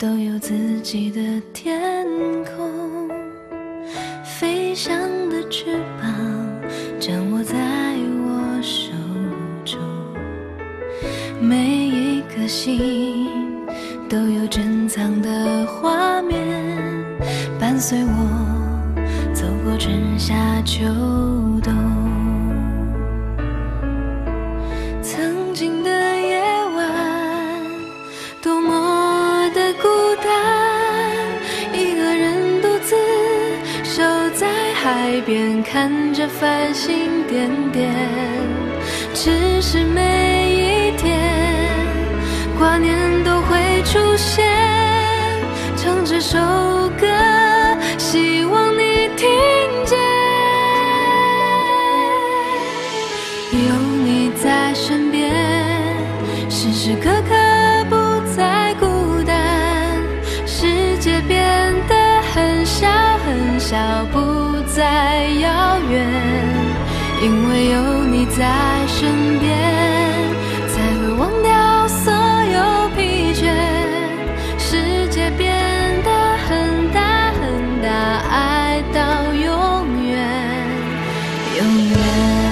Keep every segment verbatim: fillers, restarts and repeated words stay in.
都有自己的天空，飞翔的翅膀掌握在我手中，每一颗心都有珍藏的画面，伴随我走过春夏秋冬。曾经的夜晚多么的孤单，一个人独自守在海边，看着繁星点点。只是每一天挂念都会出现，唱这首歌希望你听见。有你在身边，时时刻刻不再孤单，世界变得很小很小，不再遥远，因为有你在身边，才会忘掉所有疲倦，世界变得很大很大，爱到永远永远。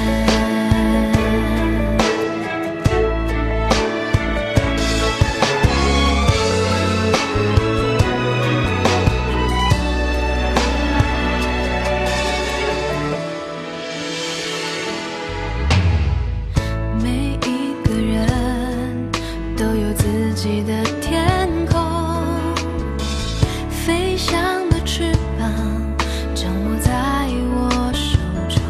自己的天空，飞翔的翅膀掌握在我手中，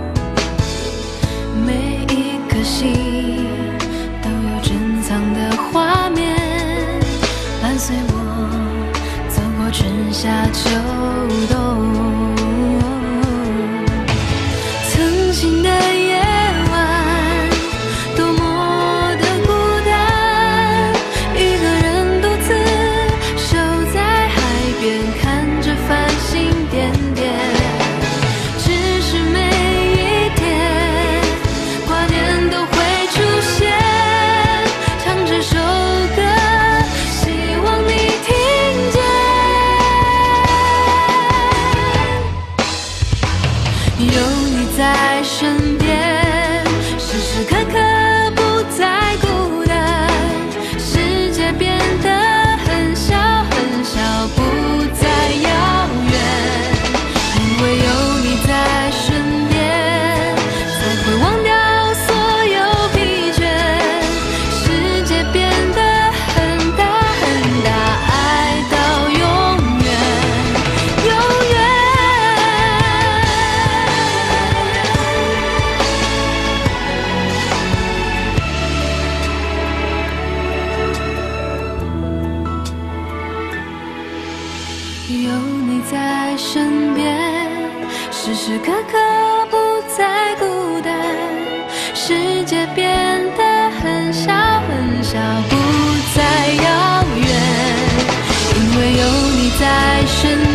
每一颗心都有珍藏的画面，伴随我走过春夏秋冬。曾经的夜晚多么的孤单，一个人独自守在海边，看着繁星点点。只是每一天挂念都会出现，唱这首歌希望你听见。有你在身边，时时刻刻不再孤单，世界变得很小很小，不再遥远，因为有你在身边，才会忘掉所有疲倦，世界变得很大很大，爱到永远永远。有你在身边，时时刻刻不再孤单，世界变得很小很小，不再遥远，因为有你在身边。